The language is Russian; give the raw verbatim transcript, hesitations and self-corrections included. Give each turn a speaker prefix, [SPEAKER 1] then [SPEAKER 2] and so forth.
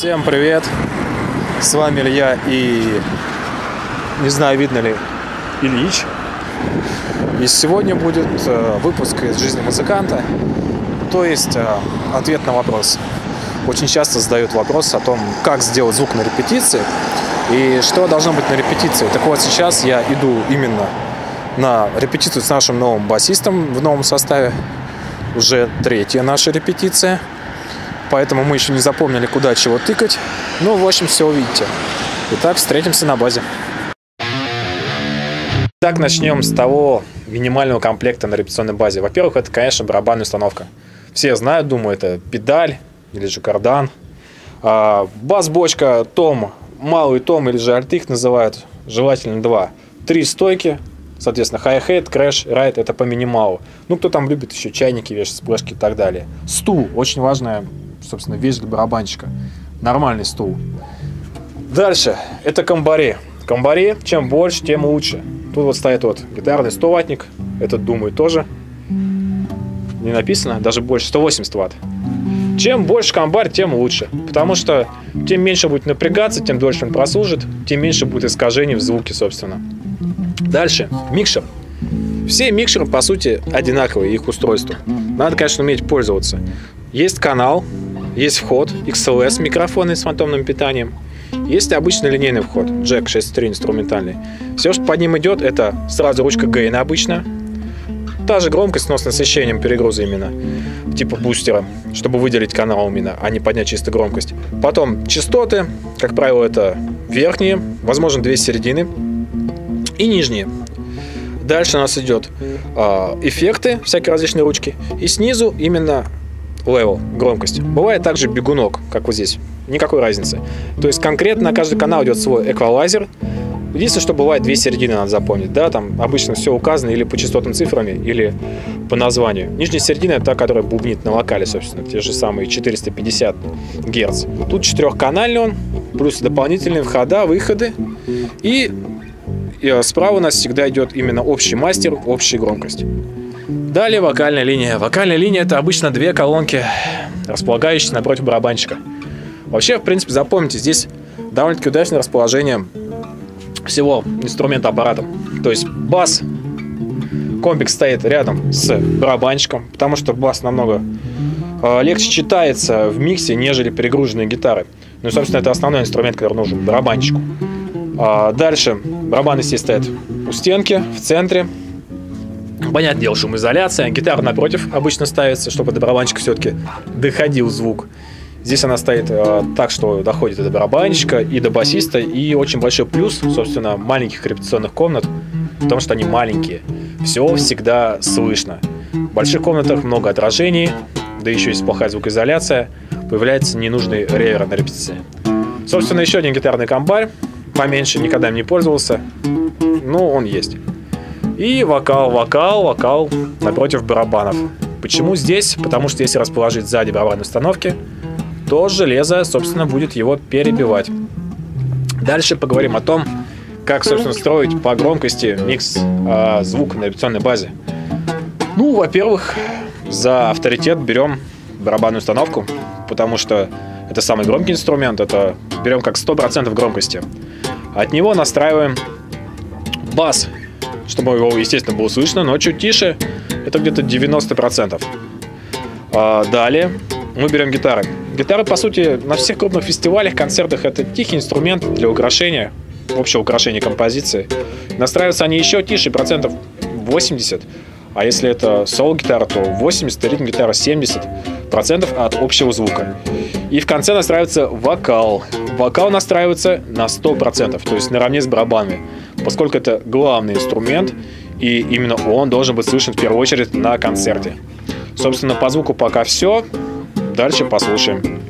[SPEAKER 1] Всем привет! С вами Илья и, не знаю, видно ли, Ильич. И сегодня будет э, выпуск из жизни музыканта, то есть э, ответ на вопрос. Очень часто задают вопрос о том, как сделать звук на репетиции и что должно быть на репетиции. Так вот, сейчас я иду именно на репетицию с нашим новым басистом в новом составе. Уже третья наша репетиция. Поэтому мы еще не запомнили, куда чего тыкать. Ну, в общем, все увидите. Итак, встретимся на базе. Так, начнем с того минимального комплекта на репетиционной базе. Во-первых, это, конечно, барабанная установка. Все знают, думаю, это педаль или же кардан. А, бас-бочка, том, малый том или же альт их называют. Желательно два. Три стойки. Соответственно, хай-хет, крэш, райт — это по минималу. Ну, кто там любит еще чайники вешать, сплэшки и так далее. Стул. Очень важная, собственно, вещь для барабанщика. Нормальный стул. Дальше. Это комбари. Комбари, чем больше, тем лучше. Тут вот стоит вот гитарный сто ваттник. Этот, думаю, тоже не написано. Даже больше, сто восемьдесят ватт. Чем больше комбарь, тем лучше. Потому что тем меньше будет напрягаться, тем дольше он прослужит, тем меньше будет искажений в звуке, собственно. Дальше. Микшер. Все микшеры, по сути, одинаковые, их устройство. Надо, конечно, уметь пользоваться. Есть канал, есть вход, икс эл эс микрофоны с фантомным питанием. Есть обычный линейный вход, джек шесть три инструментальный. Все, что под ним идет, это сразу ручка гейна обычно. Та же громкость, но с насыщением перегруза именно, типа бустера, чтобы выделить канал именно, а не поднять чисто громкость. Потом частоты, как правило, это верхние, возможно, две середины и нижние. Дальше у нас идет э, эффекты, всякие различные ручки. И снизу именно левел, громкость. Бывает также бегунок, как вот здесь. Никакой разницы. То есть конкретно на каждый канал идет свой эквалайзер. Единственное, что бывает, две середины надо запомнить. Да, там обычно все указано или по частотным цифрами, или по названию. Нижняя середина — это та, которая бубнит на вокале, собственно. Те же самые четыреста пятьдесят герц. Тут четырехканальный он, плюс дополнительные входа, выходы. И, и справа у нас всегда идет именно общий мастер, общая громкость. Далее вокальная линия. Вокальная линия — это обычно две колонки, располагающиеся напротив барабанщика. Вообще, в принципе, запомните, здесь довольно-таки удачное расположение всего инструмента аппарата. То есть бас, комплекс стоит рядом с барабанщиком, потому что бас намного э, легче читается в миксе, нежели перегруженные гитары. Ну и, собственно, это основной инструмент, который нужен барабанщику. А дальше барабаны здесь стоят у стенки, в центре. Понятное дело, шумоизоляция. Гитара напротив обычно ставится, чтобы до барабанщика все-таки доходил звук. Здесь она стоит э, так, что доходит и до барабанщика, и до басиста. И очень большой плюс, собственно, маленьких репетиционных комнат, потому что они маленькие. Все всегда слышно. В больших комнатах много отражений, да еще есть плохая звукоизоляция. Появляется ненужный реверб на репетиции. Собственно, еще один гитарный комбарь. Поменьше, никогда им не пользовался. Но он есть. И вокал, вокал, вокал напротив барабанов. Почему здесь? Потому что если расположить сзади барабанной установки, то железо, собственно, будет его перебивать. Дальше поговорим о том, как, собственно, строить по громкости микс э, звука на репетиционной базе. Ну, во-первых, за авторитет берем барабанную установку, потому что это самый громкий инструмент, это берем как сто процентов громкости. От него настраиваем бас, чтобы его, естественно, было слышно, но чуть тише, это где-то девяносто процентов. А далее мы берем гитары. Гитары, по сути, на всех крупных фестивалях, концертах это тихий инструмент для украшения, общего украшения композиции. Настраиваются они еще тише, процентов восемьдесят. А если это соло-гитара, то восемьдесят, ритм-гитара семьдесят процентов от общего звука. И в конце настраивается вокал. Вокал настраивается на сто процентов, то есть наравне с барабанами, поскольку это главный инструмент, и именно он должен быть слышен в первую очередь на концерте. Собственно, по звуку пока все. Дальше послушаем.